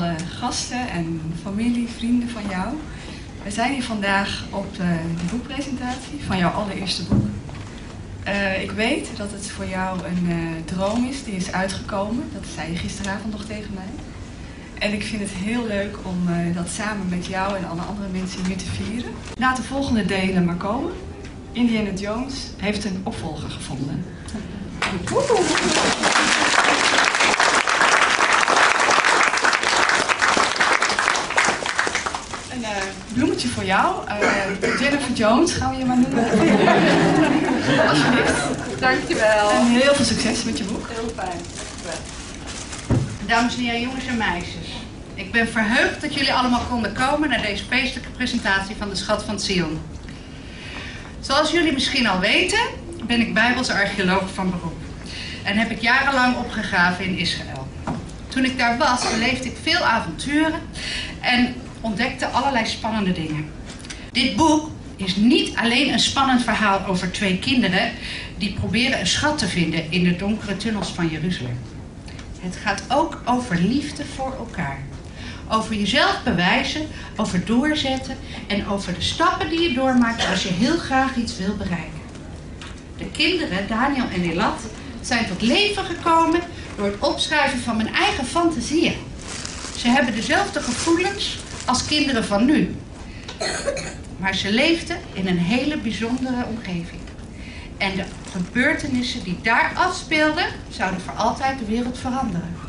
alle gasten en familie, vrienden van jou. We zijn hier vandaag op de boekpresentatie van jouw allereerste boek. Ik weet dat het voor jou een droom is die is uitgekomen. Dat zei je gisteravond nog tegen mij. En ik vind het heel leuk om dat samen met jou en alle andere mensen hier te vieren. Laat de volgende delen maar komen. Indiana Jones heeft een opvolger gevonden. Een bloemetje voor jou. Jennifer Jones gaan we je maar noemen. Alsjeblieft. Dankjewel. En heel veel succes met je boek. Heel fijn. Dames en heren, jongens en meisjes. Ik ben verheugd dat jullie allemaal konden komen naar deze feestelijke presentatie van de Schat van Zion. Zoals jullie misschien al weten, ben ik Bijbelse archeoloog van beroep. En heb ik jarenlang opgegraven in Israël. Toen ik daar was, beleefde ik veel avonturen en ontdekte allerlei spannende dingen. Dit boek is niet alleen een spannend verhaal over twee kinderen die proberen een schat te vinden in de donkere tunnels van Jeruzalem. Het gaat ook over liefde voor elkaar. Over jezelf bewijzen, over doorzetten en over de stappen die je doormaakt als je heel graag iets wil bereiken. De kinderen, Daniel en Elad, zijn tot leven gekomen door het opschrijven van mijn eigen fantasieën. Ze hebben dezelfde gevoelens als kinderen van nu. Maar ze leefden in een hele bijzondere omgeving. En de gebeurtenissen die daar afspeelden, zouden voor altijd de wereld veranderen.